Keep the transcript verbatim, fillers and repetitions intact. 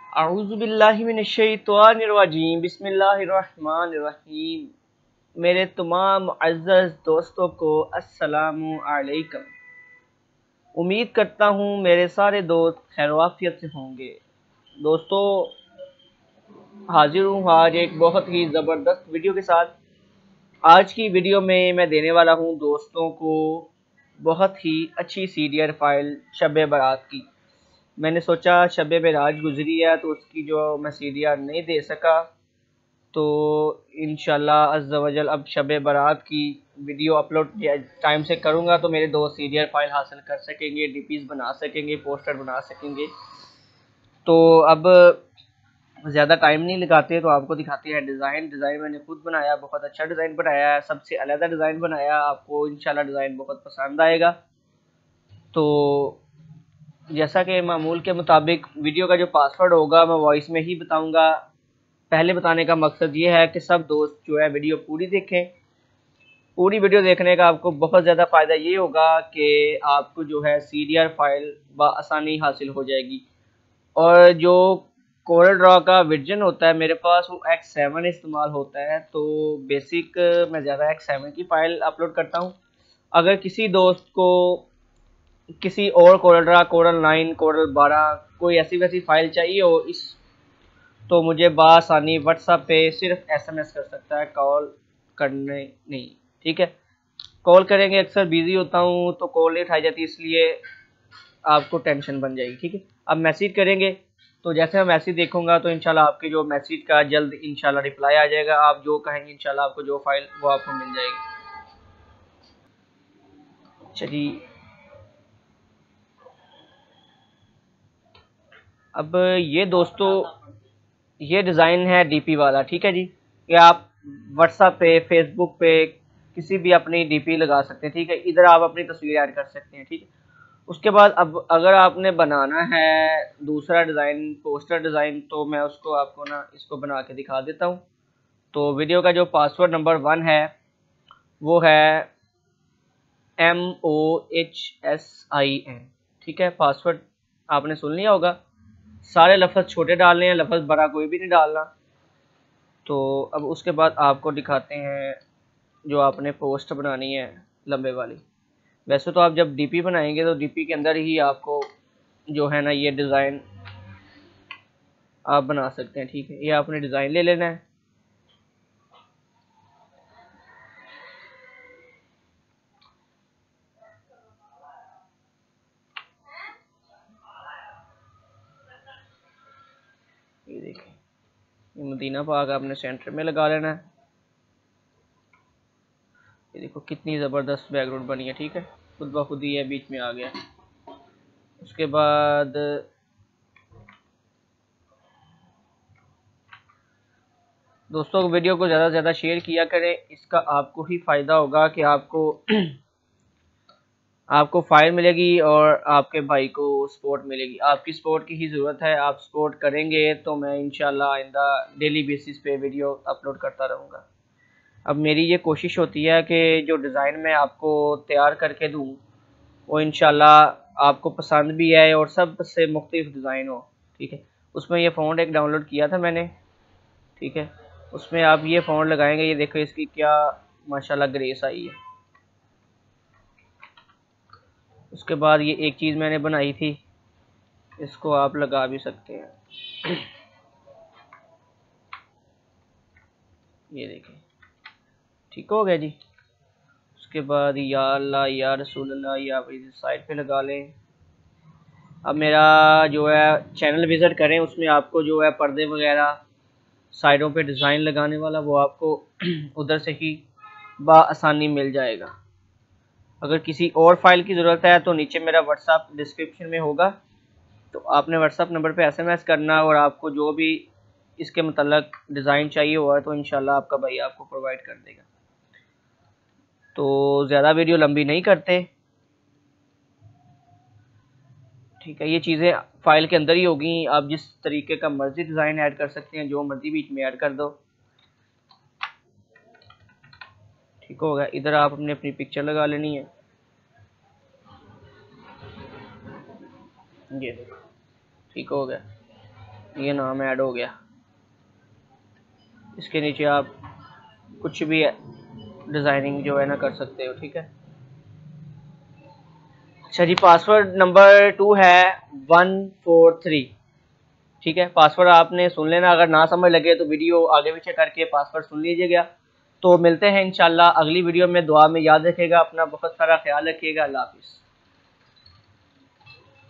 अऊज़ु बिल्लाहि मिनश्शैतानिर्रजीम बिस्मिल्लाहिर्रहमानिर्रहीम। मेरे तमाम अज़्ज़ज़ दोस्तों को अस्सलामु अलैकुम। उम्मीद करता हूँ मेरे सारे दोस्त खैरवाफियत से होंगे। दोस्तों, हाजिर हूँ आज एक बहुत ही ज़बरदस्त वीडियो के साथ। आज की वीडियो में मैं देने वाला हूँ दोस्तों को बहुत ही अच्छी सीरियल फाइल शब बारात की। मैंने सोचा शब बारात गुजरी है तो उसकी जो मैं सीरियल नहीं दे सका, तो इंशाल्लाह अज़्ज़ वजल अब शब बारात की वीडियो अपलोड टाइम से करूँगा तो मेरे दोस्त सीरियल फाइल हासिल कर सकेंगे, डीपीज़ बना सकेंगे, पोस्टर बना सकेंगे। तो अब ज़्यादा टाइम नहीं लगाते तो आपको दिखाते हैं डिज़ाइन। डिज़ाइन मैंने खुद बनाया, बहुत अच्छा डिज़ाइन बनाया है, सबसे अलग डिज़ाइन बनाया। आपको इंशाल्लाह डिज़ाइन बहुत पसंद आएगा। तो जैसा कि मामूल के मुताबिक वीडियो का जो पासवर्ड होगा मैं वॉइस में ही बताऊंगा। पहले बताने का मकसद ये है कि सब दोस्त जो है वीडियो पूरी देखें। पूरी वीडियो देखने का आपको बहुत ज़्यादा फ़ायदा ये होगा कि आपको जो है सीरियल फाइल बआसानी हासिल हो जाएगी। और जो कोरल ड्रॉ का वर्जन होता है मेरे पास वो एक्स सेवन इस्तेमाल होता है, तो बेसिक मैं ज़्यादा एक्स सेवन की फ़ाइल अपलोड करता हूँ। अगर किसी दोस्त को किसी और Corel draw, Corel nine, Corel बारह कोई ऐसी वैसी फाइल चाहिए हो इस तो मुझे बआसानी व्हाट्सएप पे सिर्फ एसएमएस कर सकता है, कॉल करने नहीं। ठीक है, कॉल करेंगे अक्सर बिजी होता हूँ तो कॉल नहीं उठाई जाती, इसलिए आपको टेंशन बन जाएगी। ठीक है, अब मैसेज करेंगे तो जैसे मैं मैसेज देखूंगा तो इंशाल्लाह आपके जो मैसेज का जल्द इंशाल्लाह रिप्लाई आ जाएगा। आप जो कहेंगे इंशाल्लाह आपको जो फाइल वो आपको मिल जाएगी। चलिए, अब ये दोस्तों ये डिज़ाइन है डीपी वाला। ठीक है जी, ये आप व्हाट्सएप पे, फेसबुक पे किसी भी अपनी डीपी लगा सकते हैं। ठीक है, इधर आप अपनी तस्वीर ऐड कर सकते हैं। ठीक है, उसके बाद अब अगर आपने बनाना है दूसरा डिज़ाइन, पोस्टर डिज़ाइन, तो मैं उसको आपको ना इसको बना के दिखा देता हूँ। तो वीडियो का जो पासवर्ड नंबर वन है वो है M O H S I N. ठीक है, पासवर्ड आपने सुन लिया होगा। सारे लफ्ज़ छोटे डालने हैं, लफ्ज़ बड़ा कोई भी नहीं डालना। तो अब उसके बाद आपको दिखाते हैं जो आपने पोस्ट बनानी है लंबे वाली। वैसे तो आप जब डीपी बनाएंगे तो डीपी के अंदर ही आपको जो है ना ये डिज़ाइन आप बना सकते हैं। ठीक है, ये आपने डिज़ाइन ले लेना है। ये देखिए, ये मदीना पाक आपने सेंटर में लगा लेना है। ये देखो कितनी ज़बरदस्त बैकग्राउंड बनी है। ठीक है, खुद ब खुद ही ये बीच में आ गया। उसके बाद दोस्तों वीडियो को ज़्यादा से ज़्यादा शेयर किया करें, इसका आपको ही फ़ायदा होगा कि आपको आपको फाइल मिलेगी और आपके भाई को सपोर्ट मिलेगी। आपकी सपोर्ट की ही ज़रूरत है। आप सपोर्ट करेंगे तो मैं इंशाल्लाह आइंदा डेली बेसिस पे वीडियो अपलोड करता रहूँगा। अब मेरी ये कोशिश होती है कि जो डिज़ाइन मैं आपको तैयार करके दूँ वो इंशाल्लाह आपको पसंद भी आए और सबसे मुख्तलिफ डिज़ाइन हो। ठीक है, उसमें ये फ़ॉन्ट एक डाउनलोड किया था मैंने। ठीक है, उसमें आप ये फ़ॉन्ट लगाएंगे, ये देखो इसकी क्या माशाल्लाह ग्रेस आई है। उसके बाद ये एक चीज़ मैंने बनाई थी, इसको आप लगा भी सकते हैं। ये देखें, ठीक हो गया जी। उसके बाद या अल्लाह या रसूल अल्लाह, या आप इस साइड पे लगा लें। अब मेरा जो है चैनल विज़िट करें, उसमें आपको जो है पर्दे वगैरह साइडों पे डिज़ाइन लगाने वाला वो आपको उधर से ही बआसानी मिल जाएगा। अगर किसी और फाइल की ज़रूरत है तो नीचे मेरा व्हाट्सएप डिस्क्रिप्शन में होगा, तो आपने व्हाट्सएप नंबर पे एसएमएस करना और आपको जो भी इसके मतलब डिज़ाइन चाहिए हुआ तो इंशाल्लाह आपका भाई आपको प्रोवाइड कर देगा। तो ज़्यादा वीडियो लंबी नहीं करते। ठीक है, ये चीज़ें फाइल के अंदर ही होगी। आप जिस तरीके का मर्जी डिज़ाइन ऐड कर सकते हैं, जो मर्जी बीच में ऐड कर दो। ठीक होगा, इधर आप अपनी अपनी पिक्चर लगा लेनी है। ये देखो, ठीक हो गया। ये नाम ऐड हो गया। इसके नीचे आप कुछ भी डिज़ाइनिंग जो है ना कर सकते हो, ठीक है। अच्छा जी, पासवर्ड नंबर टू है वन फोर थ्री, ठीक है। पासवर्ड आपने सुन लेना, अगर ना समझ लगे तो वीडियो आगे पीछे करके पासवर्ड सुन लीजिएगा। तो मिलते हैं इंशाल्लाह अगली वीडियो में। दुआ में याद रखिएगा अपना, बहुत सारा ख्याल रखिएगा। अल्लाह हाफिज़।